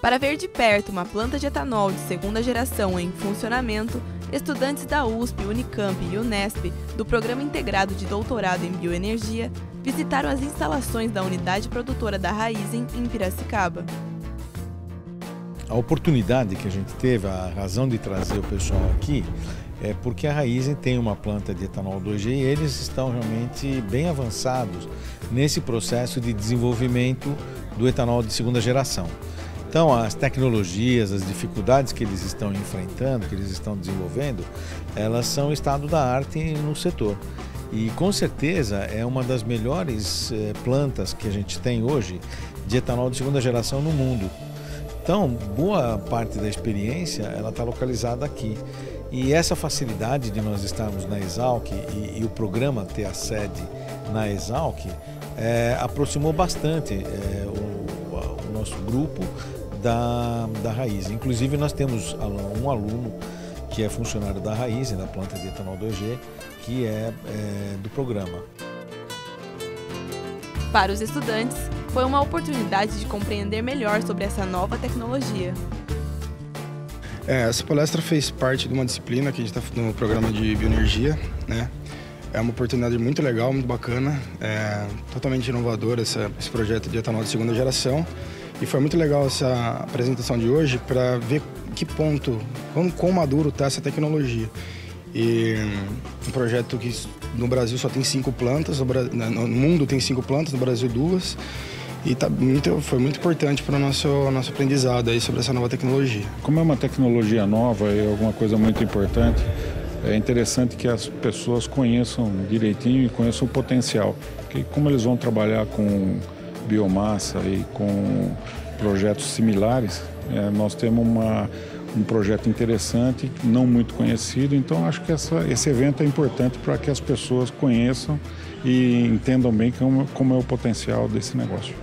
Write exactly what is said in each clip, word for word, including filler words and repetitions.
Para ver de perto uma planta de etanol de segunda geração em funcionamento, estudantes da U S P, Unicamp e Unesp, do Programa Integrado de Doutorado em Bioenergia, visitaram as instalações da unidade produtora da Raízen em Piracicaba. A oportunidade que a gente teve, a razão de trazer o pessoal aqui, é porque a Raízen tem uma planta de etanol dois G e eles estão realmente bem avançados nesse processo de desenvolvimento do etanol de segunda geração. Então, as tecnologias, as dificuldades que eles estão enfrentando, que eles estão desenvolvendo, elas são estado da arte no setor. E, com certeza, é uma das melhores eh, plantas que a gente tem hoje de etanol de segunda geração no mundo. Então, boa parte da experiência ela está localizada aqui. E essa facilidade de nós estarmos na Exalc e, e o programa ter a sede na Exalc é, aproximou bastante é, o, o nosso grupo da, da Raízen. Inclusive, nós temos um aluno que é funcionário da Raízen, da planta de etanol dois G, que é, é do programa. Para os estudantes, foi uma oportunidade de compreender melhor sobre essa nova tecnologia. É, essa palestra fez parte de uma disciplina que a gente está no programa de bioenergia, né? É uma oportunidade muito legal, muito bacana, é totalmente inovador essa, esse projeto de etanol de segunda geração. E foi muito legal essa apresentação de hoje para ver que ponto, quão, quão maduro está essa tecnologia. E um projeto que no Brasil só tem cinco plantas, no mundo tem cinco plantas, no Brasil duas. E tá muito, foi muito importante para o nosso, nosso aprendizado aí sobre essa nova tecnologia. Como é uma tecnologia nova e alguma coisa muito importante, é interessante que as pessoas conheçam direitinho e conheçam o potencial. Porque como eles vão trabalhar com biomassa e com projetos similares, é, nós temos uma, um projeto interessante, não muito conhecido, então acho que essa, esse evento é importante para que as pessoas conheçam e entendam bem como, como é o potencial desse negócio.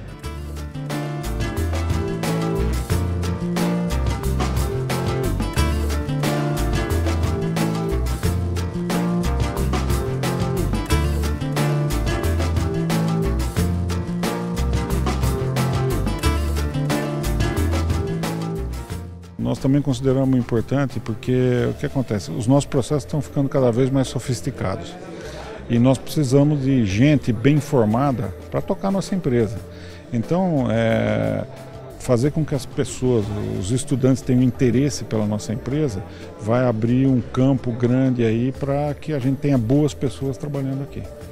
Nós também consideramos importante porque o que acontece? Os nossos processos estão ficando cada vez mais sofisticados e nós precisamos de gente bem formada para tocar nossa empresa. Então, é, fazer com que as pessoas, os estudantes tenham interesse pela nossa empresa, vai abrir um campo grande aí para que a gente tenha boas pessoas trabalhando aqui.